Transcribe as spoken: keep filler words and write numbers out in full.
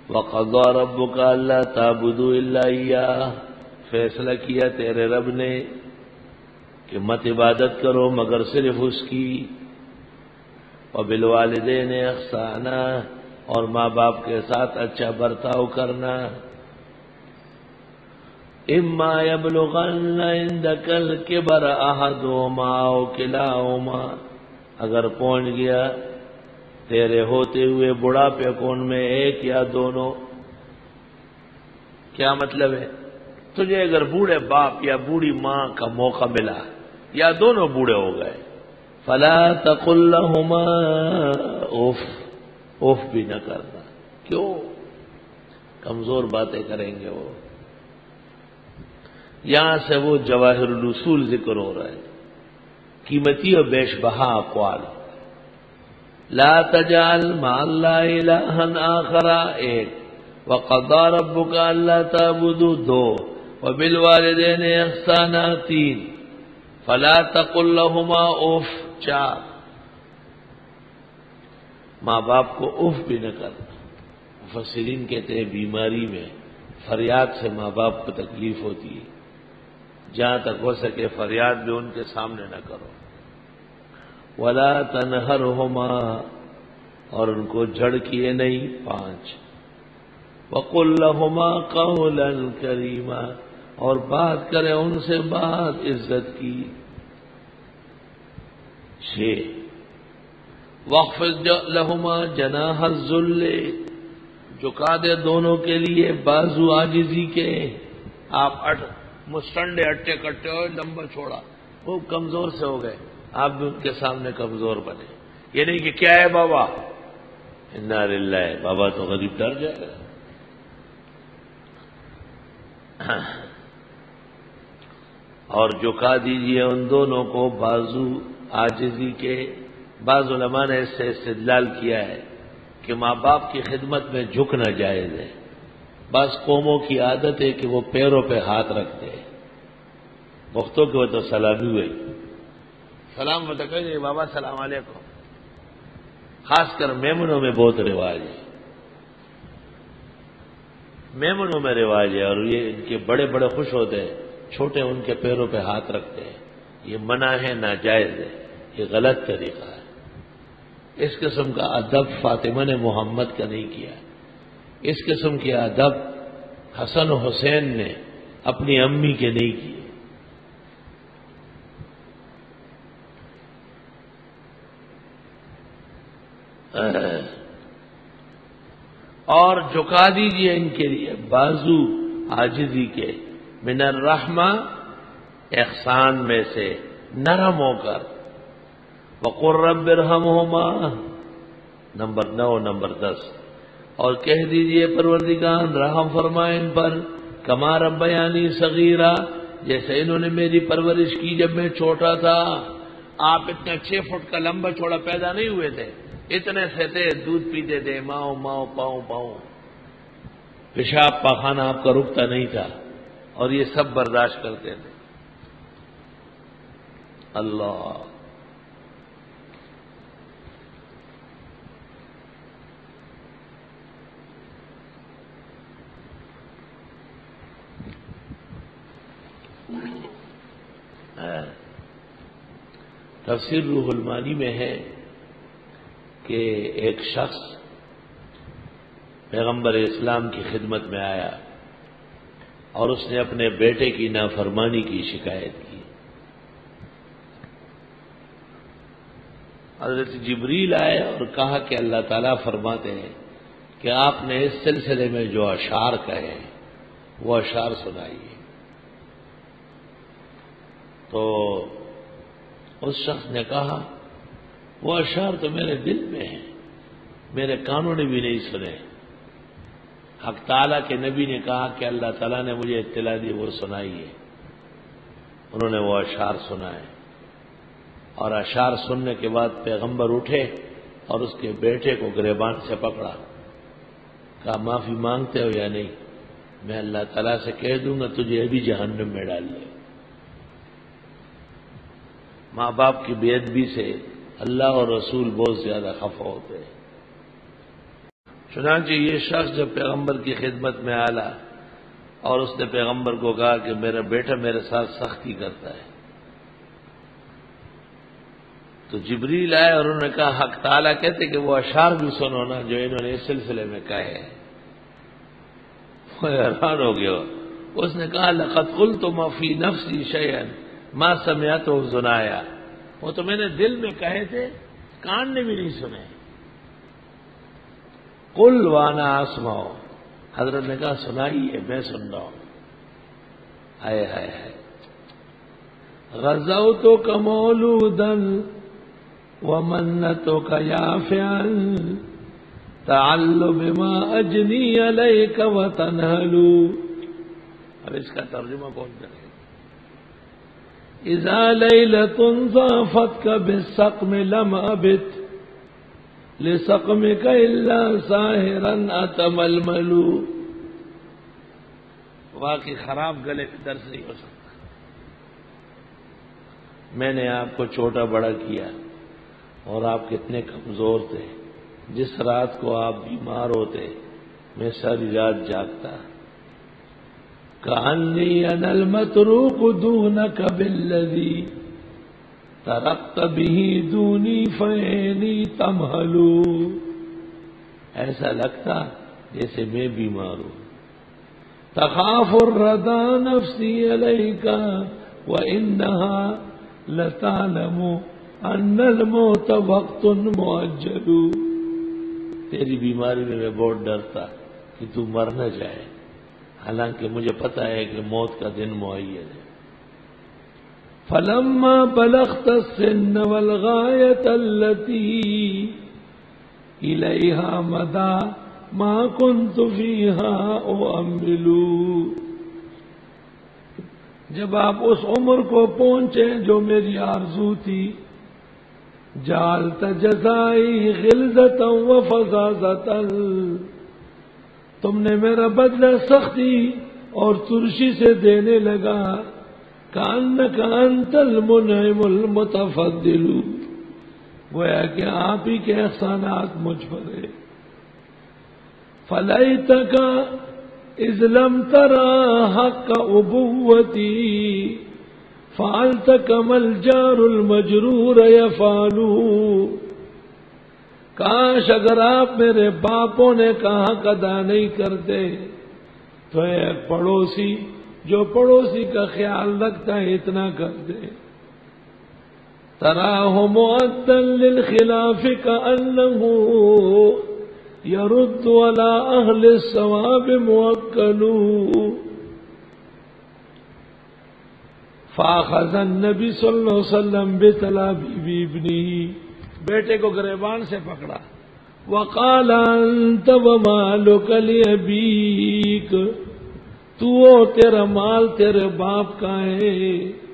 وَقَضَىٰ رَبُّكَ أَلَّا تَعْبُدُوا إِلَّا إِيَّاهُ، فیصلہ کیا تیرے رب نے کہ مت عبادت کرو مگر صرف اس کی. وَبِالْوَالِدَيْنِ إِحْسَانًا، اور ماں باپ کے ساتھ اچھا برتاؤ کرنا. اما يبلغن عندك الكبر احدهما او كلاهما، اگر پہنچ گیا تیرے ہوتے ہوئے بڑھاپے کون میں ایک یا دونوں. کیا مطلب ہے؟ تجھے اگر بوڑھے باپ یا بوڑھی ماں کا موقع ملا یا دونوں بوڑھے ہو گئے، فلا تقل لهما اف، اف بھی نہ کرنا. کیوں؟ کمزور باتیں کریں گے وہ. یہاں سے وہ جواہر الاصول ذکر ہو رہا ہے، قیمتی اور بیش بہا اقوال. لا تجعل مع اللہ الہا آخر ایک، وقضى ربك الا تعبدوا دو، وبالوالدین احسانا تین، فلا تقل لهما اف چار. ماں باپ کو اف بھی نہ کرنا. مفسرین کہتے ہیں بیماری میں فریاد سے ماں باپ کو تکلیف ہوتی ہے، جہاں تک ہو سکے فریاد بھی ان کے سامنے نہ کرو. ولا تنہرهما، اور ان کو جھڑ کیے نہیں. پانچ. وقل لهما قولا کریما، اور بات کرے ان سے بات عزت کی. چھ. واخفض لهما جناح الذل، جھکا دے دونوں کے لیے بازو عاجزی کے. آپ اٹھ مسٹنڈے اٹے کٹے ہوئے لمبا چھوڑا، وہ کمزور سے ہو گئے، آپ بھی ان کے سامنے کمزور بنے. یہ نہیں کہ کیا ہے بابا، انا للہ، بابا تو غریب ڈر جائے گا. اور جھکا دیجیے ان دونوں کو بازو عاجزی کے. بعض علماء نے اس سے استدلال کیا ہے کہ ماں باپ کی خدمت میں جھکنا جائز ہے. بعض قوموں کی عادت ہے کہ وہ پیروں پہ ہاتھ رکھتے ہیں. وقتوں کے وہ تو سلامی ہوئی، سلام بتا کہ بابا سلام علیکم. خاص کر میمنوں میں بہت رواج ہے، میمنوں میں رواج ہے، اور یہ ان کے بڑے بڑے خوش ہوتے ہیں، چھوٹے ان کے پیروں پہ ہاتھ رکھتے ہیں. یہ منع ہے، ناجائز ہے، یہ غلط طریقہ ہے. اس قسم کا ادب فاطمہ نے محمد کا نہیں کیا. اس قسم کے ادب حسن و حسین نے اپنی امی کے نہیں کیے. اور جھکا دیجیے ان کے لیے بازو عاجزی کے. من الرحمہ، احسان میں سے نرم ہو کر. وقل رب ارحمہما، نمبر نو نمبر دس. اور کہہ دیجئے پروردگار رحم فرمائے ان پر. کما ربیانی صغیرہ، جیسے انہوں نے میری پرورش کی جب میں چھوٹا تھا. آپ اتنے چھ فٹ کا لمبا چھوڑا پیدا نہیں ہوئے تھے، اتنے سے تھے، دودھ پیتے تھے، ماؤ ماؤ پاؤں پاؤں، پیشاب پاخانہ آپ کا رکتا نہیں تھا، اور یہ سب برداشت کرتے تھے. اللہ. تفسیر روح المانی میں ہے کہ ایک شخص پیغمبر اسلام کی خدمت میں آیا اور اس نے اپنے بیٹے کی نافرمانی کی شکایت کی. حضرت جبریل آئے اور کہا کہ اللہ تعالیٰ فرماتے ہیں کہ آپ نے اس سلسلے میں جو اشعار کہے وہ اشعار سنائیے. تو اس شخص نے کہا وہ اشعار تو میرے دل میں ہیں، میرے کانوں نے بھی نہیں سنے. حق تعالیٰ کے نبی نے کہا کہ اللہ تعالیٰ نے مجھے اطلاع دی، وہ سنائیے. انہوں نے وہ اشعار سنائے، اور اشعار سننے کے بعد پیغمبر اٹھے اور اس کے بیٹے کو گریبان سے پکڑا، کہا معافی مانگتے ہو یا نہیں؟ میں اللہ تعالیٰ سے کہہ دوں گا تجھے ابھی جہنم میں ڈال دے. ماں باپ کی بے ادبی سے اللہ اور رسول بہت زیادہ خفا ہوتے ہیں. چنانچہ یہ شخص جب پیغمبر کی خدمت میں آیا اور اس نے پیغمبر کو کہا کہ میرا بیٹا میرے ساتھ سختی کرتا ہے، تو جبریل آئے اور انہوں نے کہا حق تعالیٰ کہتے کہ وہ اشعار بھی سنو نا جو انہوں نے اس سلسلے میں کہے ہیں۔ وہ حیران ہو گیا، اس نے کہا لقد قلت ما فی نفسی شیئا ما سمعتہ اذنایا، وہ تو میں نے دل میں کہے تھے، کان نے بھی نہیں سنے۔ قل وانا اسمع، حضرت نے کہا سنائیے میں سن رہا ہوں۔ ہائے ہائے ہائے، غزوتک مولودا ومنتک یافعا تعل بما اجنی علیک وتنہل۔ اب اس کا ترجمہ کون کرے؟ اذا لیلۃ ضافتک بالسقم لم ابت لسقمک الا ساہرا اتململ۔ واقعی خراب گلے میں درد نہیں ہو سکتا۔ میں نے آپ کو چھوٹا بڑا کیا اور آپ کتنے کمزور تھے، جس رات کو آپ بیمار ہوتے میں ساری رات جاگتا، کأنی انا المتروک دونک بالذی ترقت به دونی فعینی تمہل۔ ایسا لگتا جیسے میں بیمار ہوں۔ تخاف الردى نفسی علیک وانہا لتعلم ان الموت وقت مؤجل۔ تیری بیماری میں میں بہت ڈرتا کہ تو مر نہ جائے، حالانکہ مجھے پتا ہے کہ موت کا دن معین ہے۔ فلما بلغت السن والغایۃ التي الیہا مدى ما كنت فيها اؤمل۔ جب آپ اس عمر کو پہنچے جو میری آرزو تھی، جعلت جزائی غلظة وفظاظة، تم نے میرا بدلہ سختی اور ترشی سے دینے لگا۔ کأنک انت المنعم المتفضل، گویا کہ آپ ہی کے احسانات مجھ پر ہیں۔ فلیتک اذ لم ترى حق ابوتی فعلت كما الجار المجرور يفعل۔ کاش اگر آپ میرے باپوں نے کہا ادا نہیں کرتے تو ایک پڑوسی جو پڑوسی کا خیال رکھتا ہے اتنا کر دے۔ تراہ معدا للخلاف كأنه يرد على اہل الصواب موکل۔ فاخذ النبی صلی اللہ علیہ وسلم بتلابیب ابنہ، بیٹے کو گریبان سے پکڑا۔ وقال انت ومالک لابیک، تو تیرا مال تیرے باپ کا ہے۔